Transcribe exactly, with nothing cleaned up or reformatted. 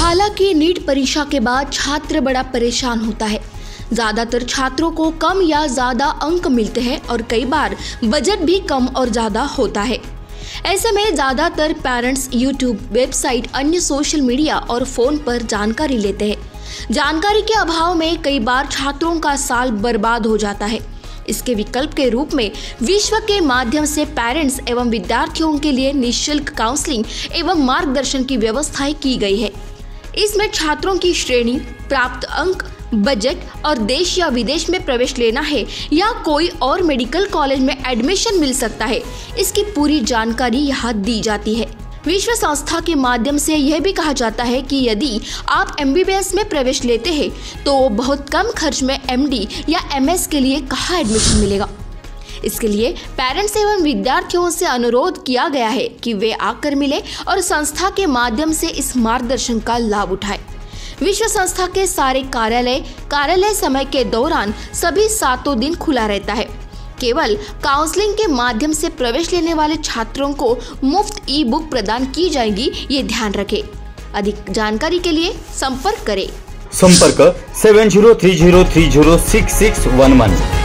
हालांकि नीट परीक्षा के बाद छात्र बड़ा परेशान होता है। ज़्यादातर छात्रों को कम या ज़्यादा अंक मिलते हैं और कई बार बजट भी कम और ज़्यादा होता है। ऐसे में ज़्यादातर पेरेंट्स यूट्यूब, वेबसाइट, अन्य सोशल मीडिया और फ़ोन पर जानकारी लेते हैं। जानकारी के अभाव में कई बार छात्रों का साल बर्बाद हो जाता है। इसके विकल्प के रूप में विश्व के माध्यम से पेरेंट्स एवं विद्यार्थियों के लिए निःशुल्क काउंसलिंग एवं मार्गदर्शन की व्यवस्थाएं की गई है। इसमें छात्रों की श्रेणी, प्राप्त अंक, बजट और देश या विदेश में प्रवेश लेना है या कोई और मेडिकल कॉलेज में एडमिशन मिल सकता है, इसकी पूरी जानकारी यहाँ दी जाती है। विश्व संस्था के माध्यम से यह भी कहा जाता है कि यदि आप एम बी बी एस में प्रवेश लेते हैं तो बहुत कम खर्च में एम डी या एम एस के लिए कहाँ एडमिशन मिलेगा। इसके लिए पेरेंट्स एवं विद्यार्थियों से अनुरोध किया गया है कि वे आकर मिले और संस्था के माध्यम से इस मार्गदर्शन का लाभ उठाएं। विश्व संस्था के सारे कार्यालय कार्यालय समय के दौरान सभी सातों दिन खुला रहता है। केवल काउंसलिंग के माध्यम से प्रवेश लेने वाले छात्रों को मुफ्त ई बुक प्रदान की जाएगी, ये ध्यान रखें। अधिक जानकारी के लिए संपर्क करें। संपर्क seven zero three zero three zero six six one one.